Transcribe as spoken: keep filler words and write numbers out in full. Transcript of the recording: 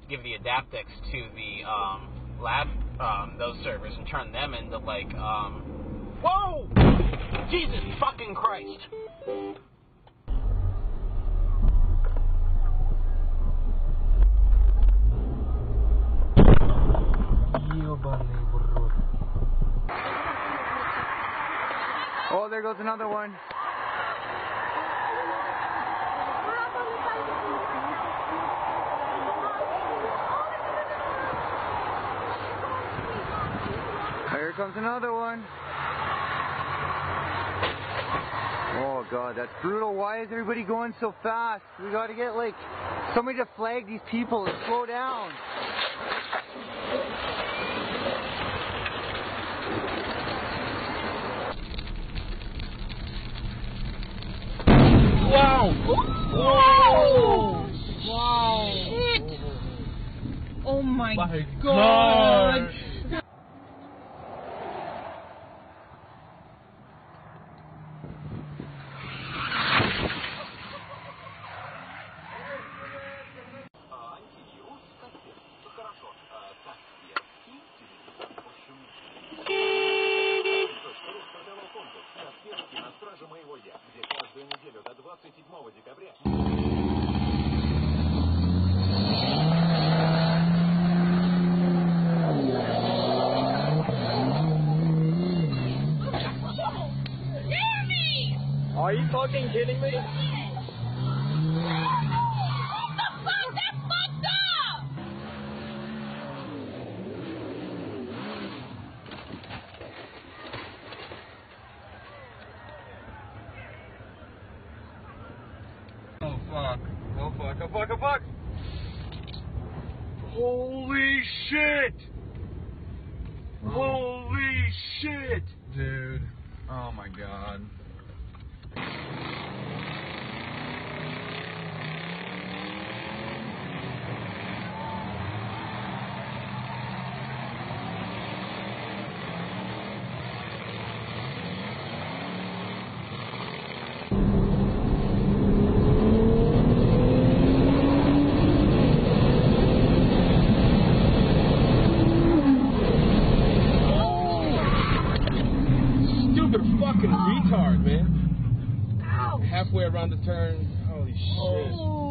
give the adaptics to the um, lab, um, those servers, and turn them into like, um, whoa! Jesus fucking Christ! Oh, there goes another one. Here comes another one. Oh god, that's brutal. Why is everybody going so fast? We gotta get like somebody to flag these people and slow down. Wow! Whoa! Wow! Shit! Oh my, my god! god. Are you fucking kidding me? What the fuck? That's fucked up! Oh fuck. Oh fuck, oh fuck, oh fuck! Holy shit! Holy shit! Dude. Oh my god. Fucking retard, man. Ouch. Halfway around the turn. Holy shit. Oh.